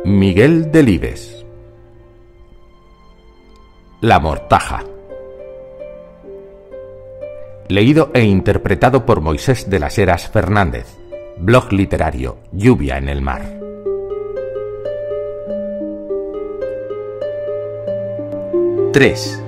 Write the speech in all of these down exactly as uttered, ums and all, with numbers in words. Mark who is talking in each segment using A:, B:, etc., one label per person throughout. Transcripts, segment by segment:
A: Miguel Delibes. La mortaja. Leído e interpretado por Moisés de las Heras Fernández. Blog literario Lluvia en el mar. tres.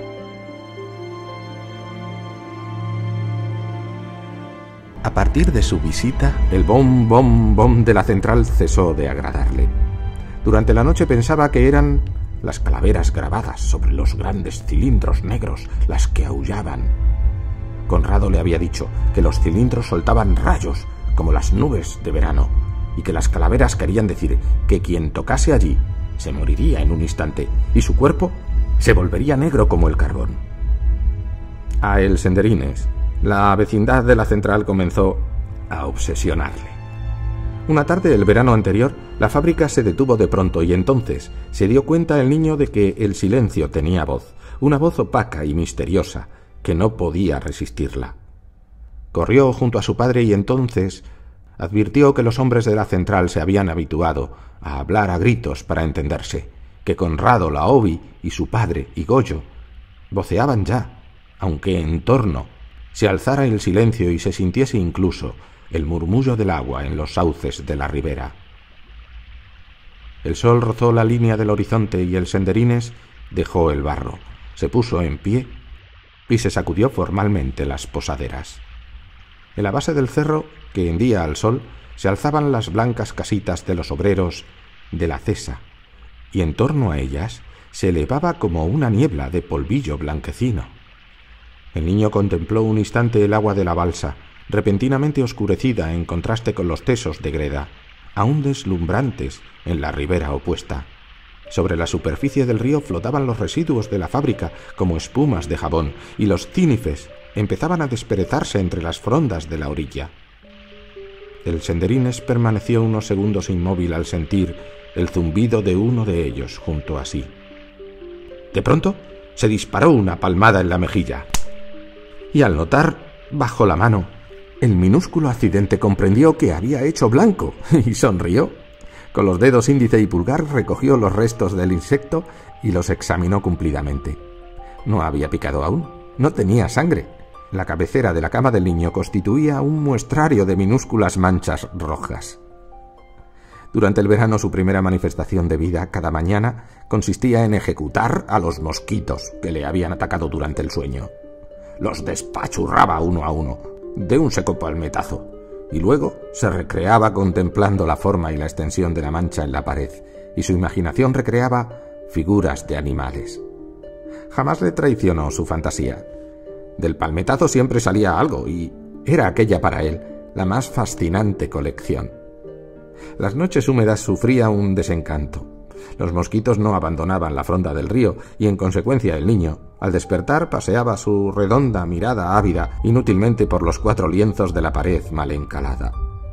A: A partir de su visita, el bom, bom, bom de la central cesó de agradarle. Durante la noche pensaba que eran las calaveras grabadas sobre los grandes cilindros negros las que aullaban. Conrado le había dicho que los cilindros soltaban rayos como las nubes de verano y que las calaveras querían decir que quien tocase allí se moriría en un instante y su cuerpo se volvería negro como el carbón. A el Senderines, la vecindad de la central comenzó a obsesionarle. Una tarde del verano anterior, la fábrica se detuvo de pronto y entonces se dio cuenta el niño de que el silencio tenía voz, una voz opaca y misteriosa que no podía resistirla. Corrió junto a su padre y entonces advirtió que los hombres de la central se habían habituado a hablar a gritos para entenderse, que Conrado Laovi y su padre y Goyo voceaban ya, aunque en torno se alzara el silencio y se sintiese incluso el murmullo del agua en los sauces de la ribera. El sol rozó la línea del horizonte y el Senderines dejó el barro, se puso en pie y se sacudió formalmente las posaderas. En la base del cerro, que hendía al sol, se alzaban las blancas casitas de los obreros de la Cesa, y en torno a ellas se elevaba como una niebla de polvillo blanquecino. El niño contempló un instante el agua de la balsa, repentinamente oscurecida en contraste con los tesos de greda, aún deslumbrantes en la ribera opuesta. Sobre la superficie del río flotaban los residuos de la fábrica como espumas de jabón, y los cínifes empezaban a desperezarse entre las frondas de la orilla. El Senderines permaneció unos segundos inmóvil al sentir el zumbido de uno de ellos junto a sí. De pronto se disparó una palmada en la mejilla, y al notar bajo la mano el minúsculo accidente comprendió que había hecho blanco y sonrió. Con los dedos índice y pulgar recogió los restos del insecto y los examinó cumplidamente. No había picado aún, no tenía sangre. La cabecera de la cama del niño constituía un muestrario de minúsculas manchas rojas. Durante el verano su primera manifestación de vida cada mañana consistía en ejecutar a los mosquitos que le habían atacado durante el sueño. Los despachurraba uno a uno, de un seco palmetazo, y luego se recreaba contemplando la forma y la extensión de la mancha en la pared, y su imaginación recreaba figuras de animales. Jamás le traicionó su fantasía. Del palmetazo siempre salía algo, y era aquella para él la más fascinante colección. Las noches húmedas sufría un desencanto. Los mosquitos no abandonaban la fronda del río, y en consecuencia el niño, al despertar, paseaba su redonda mirada ávida inútilmente por los cuatro lienzos de la pared mal encalada.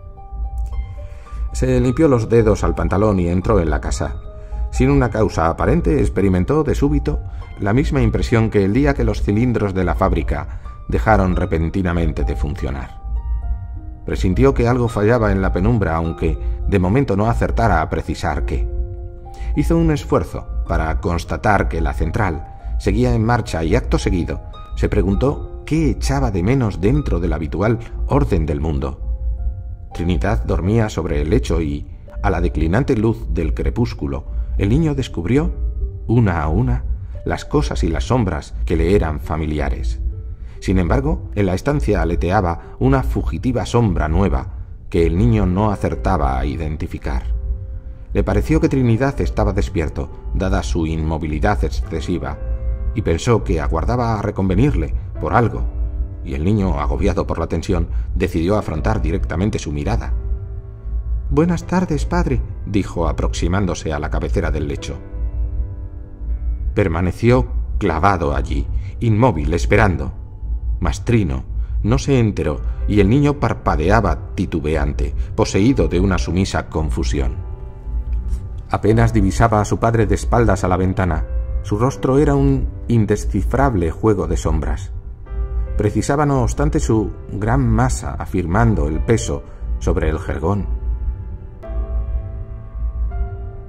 A: Se limpió los dedos al pantalón y entró en la casa. Sin una causa aparente, experimentó de súbito la misma impresión que el día que los cilindros de la fábrica dejaron repentinamente de funcionar. Presintió que algo fallaba en la penumbra, aunque de momento no acertara a precisar qué. Hizo un esfuerzo para constatar que la central seguía en marcha y acto seguido se preguntó qué echaba de menos dentro del habitual orden del mundo. Trinidad dormía sobre el lecho y, a la declinante luz del crepúsculo, el niño descubrió, una a una, las cosas y las sombras que le eran familiares. Sin embargo, en la estancia aleteaba una fugitiva sombra nueva que el niño no acertaba a identificar. Le pareció que Trinidad estaba despierto, dada su inmovilidad excesiva, y pensó que aguardaba a reconvenirle por algo, y el niño, agobiado por la tensión, decidió afrontar directamente su mirada. «Buenas tardes, padre», dijo aproximándose a la cabecera del lecho. Permaneció clavado allí, inmóvil, esperando. Mas Trino no se enteró, y el niño parpadeaba titubeante, poseído de una sumisa confusión. Apenas divisaba a su padre de espaldas a la ventana. Su rostro era un indescifrable juego de sombras. Precisaba, no obstante, su gran masa afirmando el peso sobre el jergón.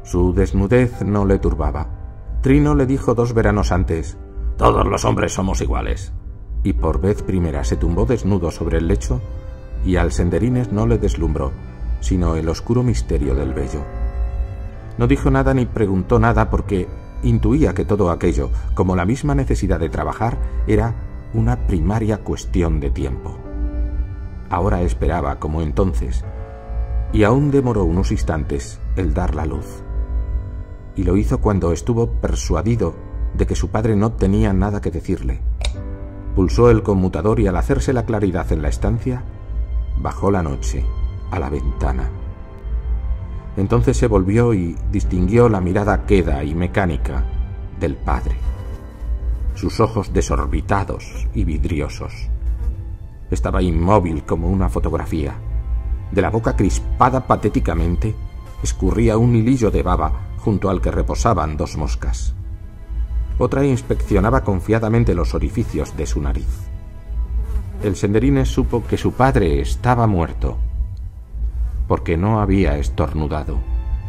A: Su desnudez no le turbaba. Trino le dijo dos veranos antes: «Todos los hombres somos iguales». Y por vez primera se tumbó desnudo sobre el lecho, y al Senderines no le deslumbró, sino el oscuro misterio del vello. No dijo nada ni preguntó nada porque intuía que todo aquello, como la misma necesidad de trabajar, era una primaria cuestión de tiempo. Ahora esperaba, como entonces, y aún demoró unos instantes el dar la luz. Y lo hizo cuando estuvo persuadido de que su padre no tenía nada que decirle. Pulsó el conmutador y al hacerse la claridad en la estancia, bajó la noche a la ventana. Entonces se volvió y distinguió la mirada queda y mecánica del padre. Sus ojos desorbitados y vidriosos. Estaba inmóvil como una fotografía. De la boca crispada patéticamente escurría un hilillo de baba junto al que reposaban dos moscas. Otra inspeccionaba confiadamente los orificios de su nariz. El Senderines supo que su padre estaba muerto, porque no había estornudado.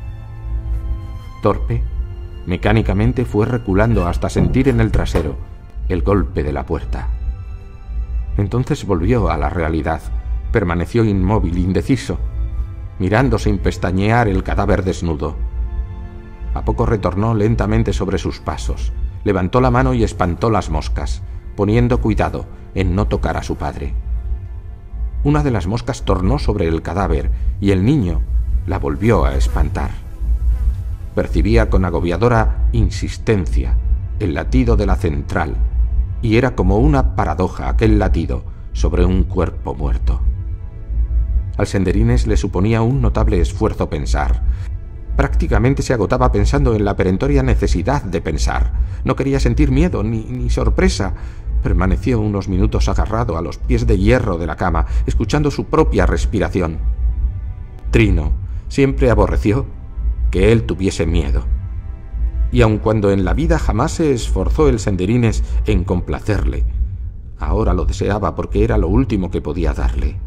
A: Torpe, mecánicamente fue reculando hasta sentir en el trasero el golpe de la puerta. Entonces volvió a la realidad, permaneció inmóvil, indeciso, mirando sin pestañear el cadáver desnudo. A poco retornó lentamente sobre sus pasos, levantó la mano y espantó las moscas, poniendo cuidado en no tocar a su padre. Una de las moscas tornó sobre el cadáver y el niño la volvió a espantar. Percibía con agobiadora insistencia el latido de la central, y era como una paradoja aquel latido sobre un cuerpo muerto. Al Senderines le suponía un notable esfuerzo pensar. Prácticamente se agotaba pensando en la perentoria necesidad de pensar. No quería sentir miedo ni, ni sorpresa. Permaneció unos minutos agarrado a los pies de hierro de la cama, escuchando su propia respiración. Trino siempre aborreció que él tuviese miedo. Y aun cuando en la vida jamás se esforzó el Senderines en complacerle, ahora lo deseaba porque era lo último que podía darle.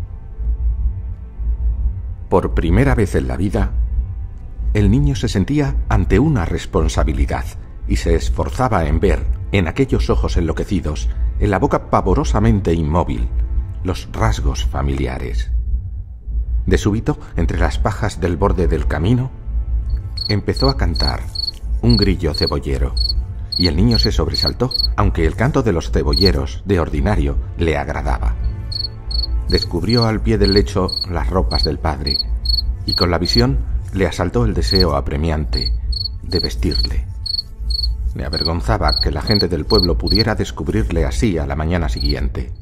A: Por primera vez en la vida, el niño se sentía ante una responsabilidad y se esforzaba en ver, en aquellos ojos enloquecidos, en la boca pavorosamente inmóvil, los rasgos familiares. De súbito, entre las pajas del borde del camino, empezó a cantar un grillo cebollero, y el niño se sobresaltó, aunque el canto de los cebolleros, de ordinario, le agradaba. Descubrió al pie del lecho las ropas del padre, y con la visión le asaltó el deseo apremiante de vestirle. Le avergonzaba que la gente del pueblo pudiera descubrirle así a la mañana siguiente.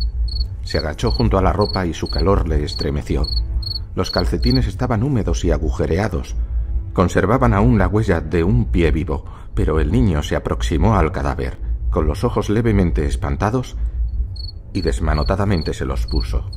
A: Se agachó junto a la ropa y su calor le estremeció. Los calcetines estaban húmedos y agujereados. Conservaban aún la huella de un pie vivo, pero el niño se aproximó al cadáver, con los ojos levemente espantados, y desmanotadamente se los puso.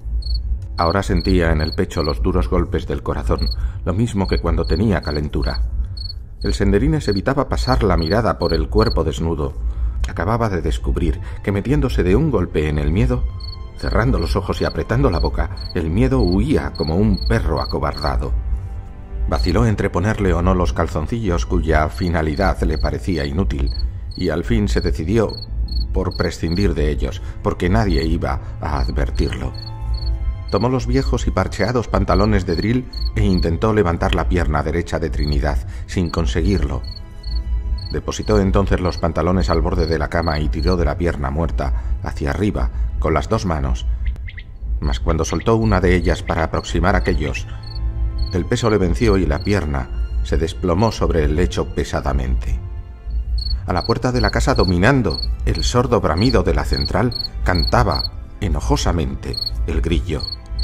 A: Ahora sentía en el pecho los duros golpes del corazón, lo mismo que cuando tenía calentura. El Senderines evitaba pasar la mirada por el cuerpo desnudo. Acababa de descubrir que metiéndose de un golpe en el miedo, cerrando los ojos y apretando la boca, el miedo huía como un perro acobardado. Vaciló entre ponerle o no los calzoncillos cuya finalidad le parecía inútil, y al fin se decidió por prescindir de ellos, porque nadie iba a advertirlo. Tomó los viejos y parcheados pantalones de drill e intentó levantar la pierna derecha de Trinidad, sin conseguirlo. Depositó entonces los pantalones al borde de la cama y tiró de la pierna muerta hacia arriba con las dos manos, mas cuando soltó una de ellas para aproximar aquellos, el peso le venció y la pierna se desplomó sobre el lecho pesadamente. A la puerta de la casa, dominando el sordo bramido de la central, cantaba enojosamente el grillo.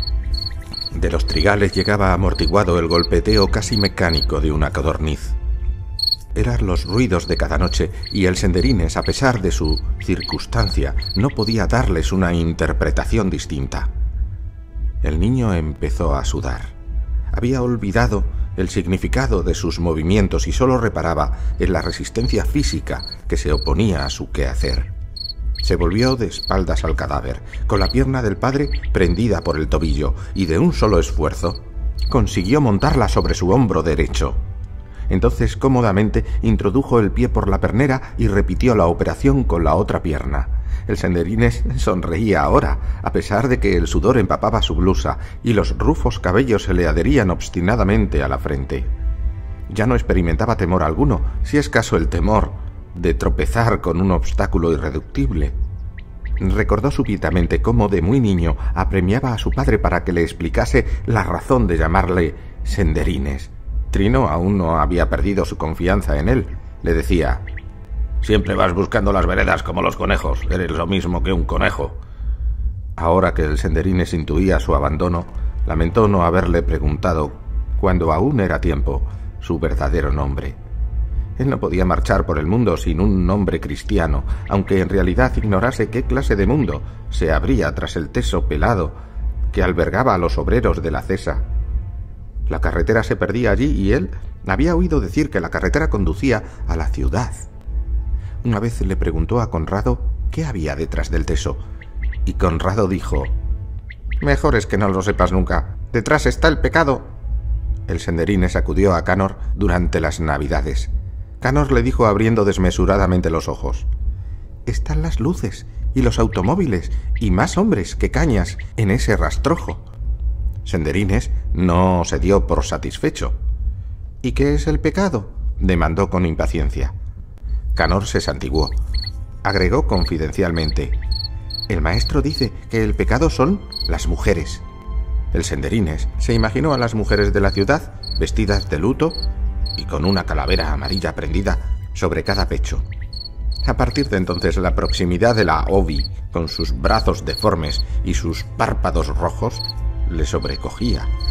A: De los trigales llegaba amortiguado el golpeteo casi mecánico de una codorniz. Eran los ruidos de cada noche, y el Senderines, a pesar de su circunstancia, no podía darles una interpretación distinta. El niño empezó a sudar. Había olvidado el significado de sus movimientos y solo reparaba en la resistencia física que se oponía a su quehacer. Se volvió de espaldas al cadáver, con la pierna del padre prendida por el tobillo, y de un solo esfuerzo consiguió montarla sobre su hombro derecho. Entonces cómodamente introdujo el pie por la pernera y repitió la operación con la otra pierna. El Senderines sonreía ahora, a pesar de que el sudor empapaba su blusa y los rufos cabellos se le adherían obstinadamente a la frente. Ya no experimentaba temor alguno, si es caso el temor de tropezar con un obstáculo irreductible. Recordó súbitamente cómo de muy niño apremiaba a su padre para que le explicase la razón de llamarle Senderines. Trino aún no había perdido su confianza en él. Le decía: «Siempre vas buscando las veredas como los conejos. Eres lo mismo que un conejo». Ahora que el Senderines intuía su abandono, lamentó no haberle preguntado, cuando aún era tiempo, su verdadero nombre. Él no podía marchar por el mundo sin un nombre cristiano, aunque en realidad ignorase qué clase de mundo se abría tras el teso pelado que albergaba a los obreros de la Cesa. La carretera se perdía allí y él había oído decir que la carretera conducía a la ciudad. Una vez le preguntó a Conrado qué había detrás del teso, y Conrado dijo: «Mejor es que no lo sepas nunca. Detrás está el pecado». El Senderines acudió a Canor durante las Navidades. Canor le dijo abriendo desmesuradamente los ojos: «Están las luces y los automóviles y más hombres que cañas en ese rastrojo». Senderines no se dio por satisfecho. «¿Y qué es el pecado?», demandó con impaciencia. Canor se santiguó. Agregó confidencialmente: «El maestro dice que el pecado son las mujeres». El Senderines se imaginó a las mujeres de la ciudad vestidas de luto y con una calavera amarilla prendida sobre cada pecho. A partir de entonces la proximidad de la Ovi, con sus brazos deformes y sus párpados rojos, le sobrecogía.